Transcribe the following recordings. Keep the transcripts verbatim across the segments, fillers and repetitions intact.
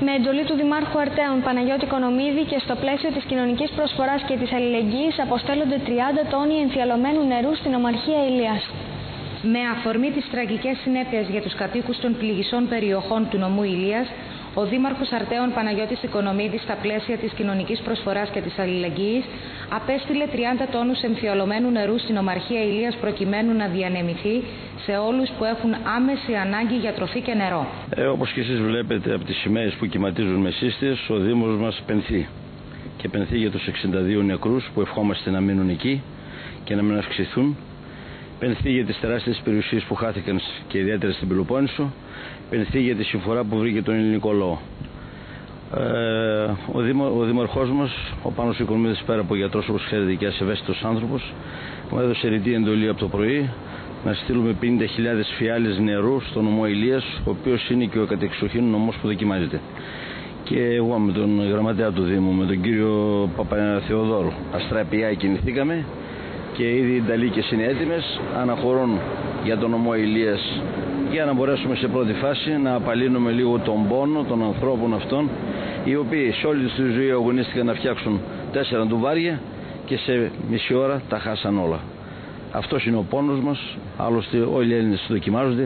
Με εντολή του Δημάρχου Αρτέων Παναγιώτη Οικονομίδη και στο πλαίσιο της κοινωνικής προσφοράς και της αλληλεγγύης αποστέλλονται τριάντα τόνοι εμφιαλωμένου νερού στην Ομαρχία Ηλίας. Με αφορμή τις τραγικές συνέπειες για τους κατοίκους των πληγισών περιοχών του νομού Ηλίας, ο Δήμαρχος Αρτέων Παναγιώτης Οικονομίδης, στα πλαίσια της κοινωνικής προσφοράς και της αλληλεγγύης, απέστειλε τριάντα τόνους εμφιαλωμένου νερού στην Ομαρχία Ηλίας προκειμένου να διανεμηθεί σε όλους που έχουν άμεση ανάγκη για τροφή και νερό. Ε, όπως και εσείς βλέπετε από τις σημαίες που κυματίζουν με σύστες, ο Δήμος μας πενθεί. Και πενθεί για τους εξήντα δύο νεκρούς που ευχόμαστε να μείνουν εκεί και να μην αυξηθούν. Πενθεί για τις τεράστιες περιουσίες που χάθηκαν και ιδιαίτερα στην Πελοπόννησο. Πενθεί για τη συμφορά που βρήκε τον ελληνικό λαό. Ε, ο, Δήμο, ο Δήμαρχός μας, ο Πάνος Οικονομίδης, πέρα από γιατρός όπως ξέρετε και ευαίσθητος άνθρωπος, μου έδωσε ρητή εντολή από το πρωί να στείλουμε πενήντα χιλιάδες φιάλες νερού στο νομό Ηλίας, ο οποίος είναι και ο κατεξοχήν νομός που δοκιμάζεται. Και εγώ με τον γραμματέα του Δήμου, με τον κύριο Παπαθεοδόρου, αστραπιά κινηθήκαμε και ήδη οι νταλίκες είναι έτοιμες, αναχωρούν για τον νομό Ηλίας για να μπορέσουμε σε πρώτη φάση να απαλύνουμε λίγο τον πόνο των ανθρώπων αυτών, οι οποίοι σε όλη τη ζωή αγωνίστηκαν να φτιάξουν τέσσερα ντουβάρια και σε μισή ώρα τα χάσαν όλα. Αυτός είναι ο πόνος μας, άλλωστε όλοι οι Έλληνες δοκιμάζονται,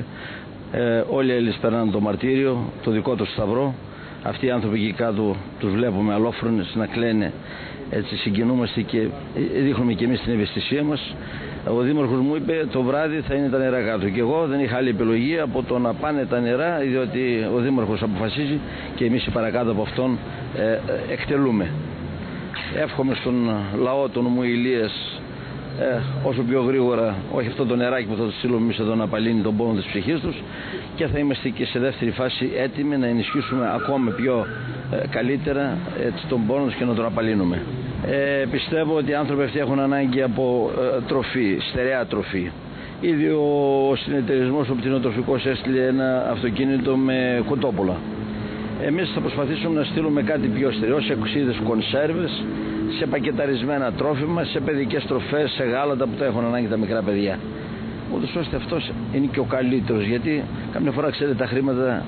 ε, όλοι οι Έλληνες περνάνε το μαρτύριο, το δικό τους σταυρό. Αυτοί οι άνθρωποι εκεί κάτω τους βλέπουμε αλόφρονες να κλαίνε, έτσι συγκινούμαστε και δείχνουμε και εμείς την ευαισθησία μας. Ο Δήμαρχος μου είπε το βράδυ θα είναι τα νερά κάτω και εγώ δεν είχα άλλη επιλογή από το να πάνε τα νερά, διότι ο Δήμαρχος αποφασίζει και εμείς παρακάτω από αυτόν ε, εκτελούμε. Εύχομαι στον λαό του νομού Ηλίας ε, όσο πιο γρήγορα, όχι αυτό το νεράκι που θα το στείλουμε εμείς εδώ, να απαλύνει τον πόνο της ψυχής τους, και θα είμαστε και σε δεύτερη φάση έτοιμοι να ενισχύσουμε ακόμα πιο ε, καλύτερα έτσι, τον πόνο τους και να τον απαλύνουμε. Ε, πιστεύω ότι οι άνθρωποι αυτοί έχουν ανάγκη από ε, τροφή, στερεά τροφή. Ήδη ο συνεταιρισμός, ο πτηνοτροφικός, έστειλε ένα αυτοκίνητο με κοτόπουλα. Εμείς θα προσπαθήσουμε να στείλουμε κάτι πιο στερεό, σε οξύδες κονσέρβες, σε πακεταρισμένα τρόφιμα, σε παιδικές τροφές, σε γάλατα που τα έχουν ανάγκη τα μικρά παιδιά. Ούτως ώστε αυτός είναι και ο καλύτερος, γιατί καμιά φορά ξέρετε τα χρήματα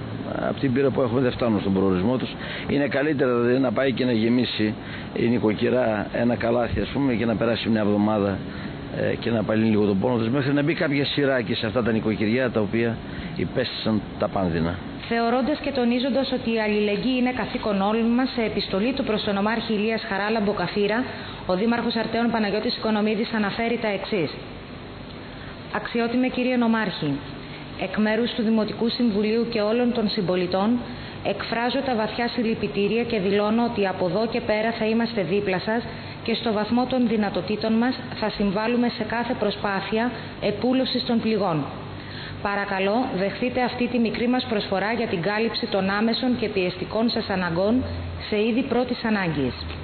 από την πείρα που έχουμε δεν φτάνουν στον προορισμό τους. Είναι καλύτερα δηλαδή να πάει και να γεμίσει η νοικοκυρά ένα καλάθι, ας πούμε, και να περάσει μια εβδομάδα ε, και να απαλύνει λίγο τον πόνο τους, μέχρι να μπει κάποια σειράκι σε αυτά τα νοικοκυριά τα οποία υπέστησαν τα πάνδυνα. Θεωρώντας και τονίζοντας ότι η αλληλεγγύη είναι καθήκον όλων μας, σε επιστολή του προς τον Νομάρχη Ηλίας Χαράλαμπο Καφίρα, ο Δήμαρχος Αρτέων Παναγιώτης Οικονομίδης αναφέρει τα εξής. Αξιότιμε κύριε Νομάρχη, εκ μέρους του Δημοτικού Συμβουλίου και όλων των συμπολιτών, εκφράζω τα βαθιά συλληπιτήρια και δηλώνω ότι από εδώ και πέρα θα είμαστε δίπλα σας και στο βαθμό των δυνατοτήτων μας θα συμβάλλουμε σε κάθε προσπάθεια επούλωσης των πληγών. Παρακαλώ, δεχτείτε αυτή τη μικρή μας προσφορά για την κάλυψη των άμεσων και πιεστικών σας αναγκών σε είδη πρώτης ανάγκης.